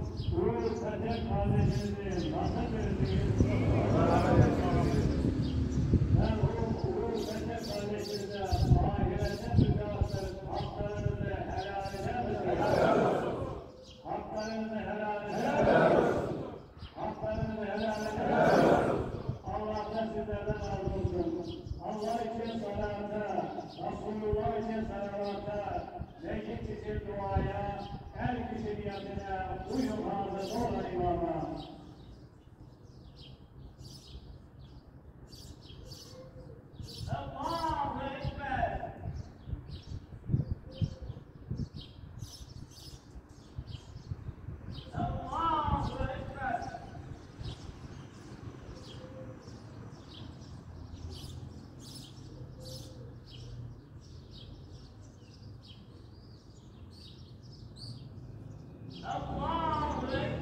Uğur Fethi kardeşimizi nasıl gördünüz? Merhum Uğur Fethi kardeşimize ahirete müdafaa haklarınızı helal eder misiniz? Haklarınızı helal eder misiniz? Haklarınızı helal eder misiniz? Allah da sizlerden razı olsun. Allah için salata, Resulullah için salavata, meclis için duaya, her kişi niyetine uyum hazır olan imama. Allahu Ekber. Allahu Ekber. Allahu Ekber.